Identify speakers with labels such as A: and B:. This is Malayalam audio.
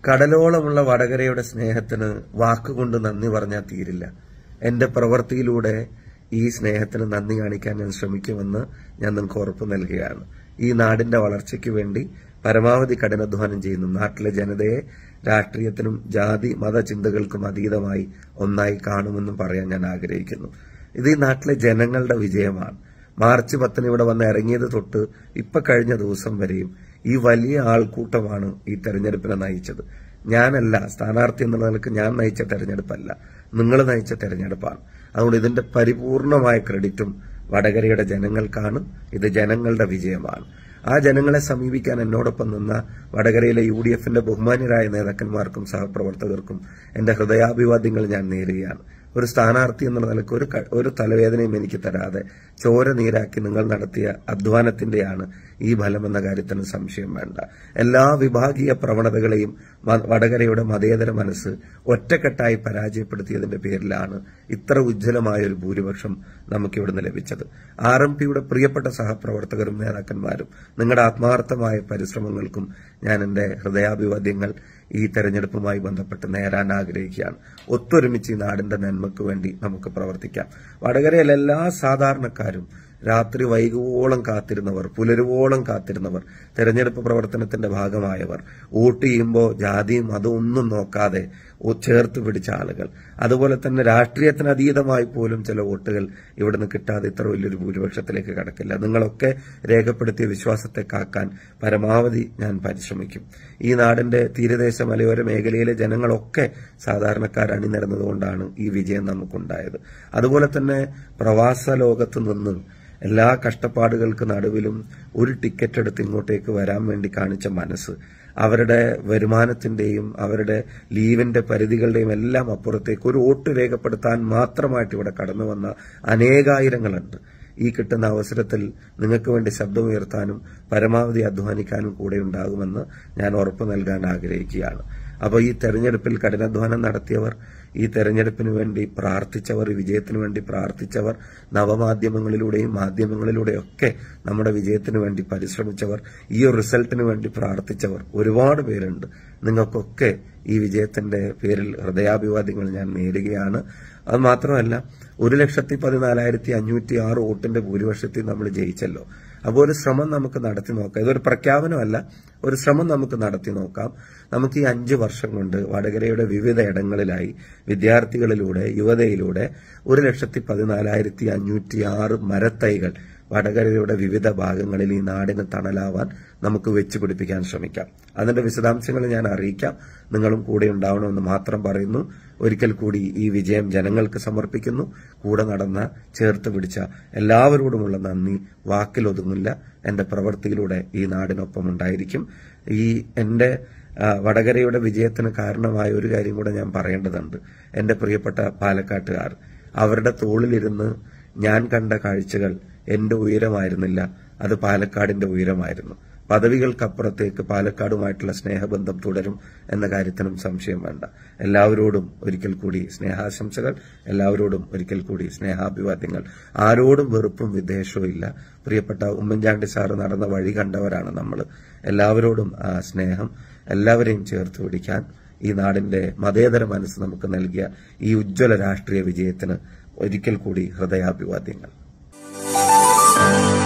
A: കടലോളമുള്ള വടകരയുടെ സ്നേഹത്തിന് വാക്കുകൊണ്ട് നന്ദി പറഞ്ഞാൽ തീരില്ല. എന്റെ പ്രവൃത്തിയിലൂടെ ഈ സ്നേഹത്തിന് നന്ദി കാണിക്കാൻ ഞാൻ ശ്രമിക്കുമെന്ന് ഞാൻ നിങ്ങൾക്ക് ഉറപ്പു നൽകുകയാണ്. ഈ നാടിന്റെ വളർച്ചയ്ക്ക് വേണ്ടി പരമാവധി കഠിനാധ്വാനം ചെയ്യുന്നു. നാട്ടിലെ ജനതയെ രാഷ്ട്രീയത്തിനും ജാതി മതചിന്തകൾക്കും അതീതമായി ഒന്നായി കാണുമെന്നും പറയാൻ ഞാൻ ആഗ്രഹിക്കുന്നു. ഇത് ഈ നാട്ടിലെ ജനങ്ങളുടെ വിജയമാണ്. മാർച്ച് 10 ഇവിടെ വന്ന് ഇറങ്ങിയത് തൊട്ട് ഇപ്പൊ കഴിഞ്ഞ ദിവസം വരെയും ഈ വലിയ ആൾക്കൂട്ടമാണ് ഈ തെരഞ്ഞെടുപ്പിനെ നയിച്ചത്. ഞാനല്ല സ്ഥാനാർത്ഥി എന്നുള്ള നിലക്ക് ഞാൻ നയിച്ച തെരഞ്ഞെടുപ്പല്ല, നിങ്ങൾ നയിച്ച തെരഞ്ഞെടുപ്പാണ്. അതുകൊണ്ട് ഇതിന്റെ പരിപൂർണമായ ക്രെഡിറ്റും വടകരയുടെ ജനങ്ങൾക്കാണ്. ഇത് ജനങ്ങളുടെ വിജയമാണ്. ആ ജനങ്ങളെ സമീപിക്കാൻ എന്നോടൊപ്പം നിന്ന വടകരയിലെ UDFന്റെ ബഹുമാന്യരായ നേതാക്കന്മാർക്കും സഹപ്രവർത്തകർക്കും എന്റെ ഹൃദയാഭിവാദ്യങ്ങൾ ഞാൻ നേരുകയാണ്. ഒരു സ്ഥാനാർത്ഥി എന്നുള്ള നിലക്ക് ഒരു തലവേദനയും എനിക്ക് തരാതെ ചോര നീരാക്കി നിങ്ങൾ നടത്തിയ അധ്വാനത്തിന്റെയാണ് ഈ ഫലമെന്ന കാര്യത്തിന് സംശയം വേണ്ട. എല്ലാ വിഭാഗീയ പ്രവണതകളെയും വടകരയുടെ മതേതര മനസ്സ് ഒറ്റക്കെട്ടായി പരാജയപ്പെടുത്തിയതിന്റെ പേരിലാണ് ഇത്ര ഉജ്ജ്വലമായ ഒരു ഭൂരിപക്ഷം നമുക്കിവിടുന്ന് ലഭിച്ചത്. RMPയുടെ പ്രിയപ്പെട്ട സഹപ്രവർത്തകരും നേതാക്കന്മാരും നിങ്ങളുടെ ആത്മാർത്ഥമായ പരിശ്രമങ്ങൾക്കും ഞാൻ എന്റെ ഹൃദയാഭിവാദ്യങ്ങൾ ഈ തെരഞ്ഞെടുപ്പുമായി ബന്ധപ്പെട്ട് നേരാൻ ആഗ്രഹിക്കുകയാണ്. ഒത്തൊരുമിച്ച് ഈ നാടിന്റെ നന്മയ്ക്ക് വേണ്ടി നമുക്ക് പ്രവർത്തിക്കാം. വടകരയിലെ എല്ലാ സാധാരണക്കാരും രാത്രി വൈകുവോളം കാത്തിരുന്നവർ, പുലരുവോളം കാത്തിരുന്നവർ, തെരഞ്ഞെടുപ്പ് പ്രവർത്തനത്തിന്റെ ഭാഗമായവർ, വോട്ട് ചെയ്യുമ്പോൾ ജാതിയും അതൊന്നും നോക്കാതെ ചേർത്ത് പിടിച്ച ആളുകൾ, അതുപോലെ തന്നെ രാഷ്ട്രീയത്തിന് അതീതമായി പോലും ചില വോട്ടുകൾ ഇവിടുന്ന് കിട്ടാതെ ഇത്ര വലിയൊരു ഭൂരിപക്ഷത്തിലേക്ക് കടക്കില്ല. നിങ്ങളൊക്കെ രേഖപ്പെടുത്തിയ വിശ്വാസത്തെ കാക്കാൻ പരമാവധി ഞാൻ പരിശ്രമിക്കും. ഈ നാടിന്റെ തീരദേശ മലയോര മേഖലയിലെ ജനങ്ങളൊക്കെ സാധാരണക്കാർ അണിനിരന്നതുകൊണ്ടാണ് ഈ വിജയം നമുക്കുണ്ടായത്. അതുപോലെ തന്നെ പ്രവാസ ലോകത്ത് നിന്നും എല്ലാ കഷ്ടപ്പാടുകൾക്ക് നടുവിലും ഒരു ടിക്കറ്റ് എടുത്ത് ഇങ്ങോട്ടേക്ക് വരാൻ വേണ്ടി കാണിച്ച മനസ്സ്, അവരുടെ വരുമാനത്തിന്റെയും അവരുടെ ലീവിന്റെ പരിധികളുടെയും എല്ലാം അപ്പുറത്തേക്ക് ഒരു വോട്ട് രേഖപ്പെടുത്താൻ മാത്രമായിട്ട് ഇവിടെ കടന്നു വന്ന അനേകായിരങ്ങളുണ്ട്. ഈ കിട്ടുന്ന അവസരത്തിൽ നിങ്ങൾക്ക് വേണ്ടി ശബ്ദമുയർത്താനും പരമാവധി അധ്വാനിക്കാനും കൂടെ ഉണ്ടാകുമെന്ന് ഞാൻ ഉറപ്പു നൽകാൻ ആഗ്രഹിക്കുകയാണ്. അപ്പോൾ ഈ തെരഞ്ഞെടുപ്പിൽ കഠിനാധ്വാനം നടത്തിയവർ, ഈ തെരഞ്ഞെടുപ്പിന് വേണ്ടി പ്രാർത്ഥിച്ചവർ, ഈ വിജയത്തിന് വേണ്ടി പ്രാർത്ഥിച്ചവർ, നവമാധ്യമങ്ങളിലൂടെയും മാധ്യമങ്ങളിലൂടെയൊക്കെ നമ്മുടെ വിജയത്തിന് വേണ്ടി പരിശ്രമിച്ചവർ, ഈ ഒരു റിസൾട്ടിന് വേണ്ടി പ്രാർത്ഥിച്ചവർ ഒരുപാട് പേരുണ്ട്. നിങ്ങൾക്കൊക്കെ ഈ വിജയത്തിന്റെ പേരിൽ ഹൃദയാഭിവാദ്യങ്ങൾ ഞാൻ നേരുകയാണ്. അത് മാത്രമല്ല, 1,14,506 വോട്ടിന്റെ ഭൂരിപക്ഷത്തിൽ നമ്മൾ ജയിച്ചല്ലോ. അപ്പോൾ ഒരു ശ്രമം നമുക്ക് നടത്തി നോക്കാം. ഇതൊരു പ്രഖ്യാപനമല്ല, ഒരു ശ്രമം നമുക്ക് നടത്തി നോക്കാം. നമുക്ക് ഈ 5 വർഷം കൊണ്ട് വടകരയുടെ വിവിധ ഇടങ്ങളിലായി വിദ്യാർത്ഥികളിലൂടെ, യുവതയിലൂടെ 1,14,506 മരത്തൈകൾ വടകരയുടെ വിവിധ ഭാഗങ്ങളിൽ ഈ നാടിന് തണലാവാൻ നമുക്ക് വെച്ചുപിടിപ്പിക്കാൻ ശ്രമിക്കാം. അതിന്റെ വിശദാംശങ്ങൾ ഞാൻ അറിയിക്കാം. നിങ്ങളും കൂടെ ഉണ്ടാവണമെന്ന് മാത്രം പറയുന്നു. ഒരിക്കൽ കൂടി ഈ വിജയം ജനങ്ങൾക്ക് സമർപ്പിക്കുന്നു. കൂടെ നടന്ന, ചേർത്ത് പിടിച്ച എല്ലാവരോടുമുള്ള നന്ദി വാക്കിലൊതുങ്ങില്ല. എന്റെ പ്രവൃത്തിയിലൂടെ ഈ നാടിനൊപ്പം ഉണ്ടായിരിക്കും. ഈ എന്റെ വടകരയുടെ വിജയത്തിന് കാരണമായ ഒരു കാര്യം കൂടെ ഞാൻ പറയേണ്ടതുണ്ട്. എന്റെ പ്രിയപ്പെട്ട പാലക്കാട്ടുകാർ, അവരുടെ തോളിലിരുന്ന് ഞാൻ കണ്ട കാഴ്ചകൾ എന്റെ ഉയരമായിരുന്നില്ല, അത് പാലക്കാടിന്റെ ഉയരമായിരുന്നു. പദവികൾക്കപ്പുറത്തേക്ക് പാലക്കാടുമായിട്ടുള്ള സ്നേഹബന്ധം തുടരും എന്ന കാര്യത്തിനും സംശയം വേണ്ട. എല്ലാവരോടും ഒരിക്കൽ കൂടി സ്നേഹാശംസകൾ, എല്ലാവരോടും ഒരിക്കൽ കൂടി സ്നേഹാഭിവാദ്യങ്ങൾ. ആരോടും വെറുപ്പും വിദ്വേഷവും ഇല്ല. പ്രിയപ്പെട്ട ഉമ്മൻചാണ്ടി സാറ് നടന്ന വഴി കണ്ടവരാണ് നമ്മൾ. എല്ലാവരോടും ആ സ്നേഹം, എല്ലാവരെയും ചേർത്ത് പിടിക്കാൻ ഈ നാടിന്റെ മതേതര മനസ്സ് നമുക്ക് നൽകിയ ഈ ഉജ്ജ്വല രാഷ്ട്രീയ വിജയത്തിന് ഒരിക്കൽ കൂടി ഹൃദയാഭിവാദ്യങ്ങൾ.